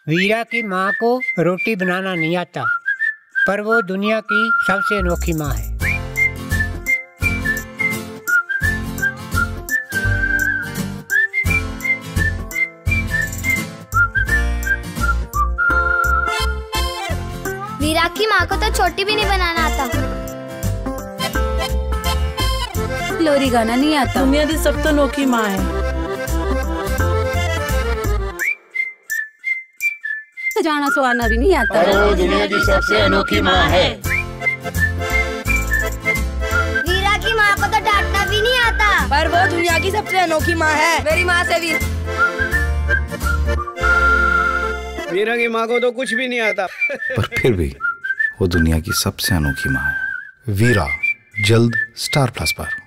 वीरा की माँ को रोटी बनाना नहीं आता, पर वो दुनिया की सबसे अनोखी माँ है। वीरा की माँ को तो छोटी भी नहीं बनाना आता। लोरी गाना नहीं आता। दुनिया की सब तो अनोखी माँ है। सजाना सवारना भी नहीं आता। पर वो दुनिया की सबसे अनोखी माँ है। वीरा की माँ को तो डांटना भी नहीं आता, पर वो दुनिया की सबसे अनोखी माँ है। मेरी माँ से भी। वीरा की माँ को तो कुछ भी नहीं आता, पर फिर भी वो दुनिया की सबसे अनोखी माँ है। वीरा जल्द स्टार प्लस पर।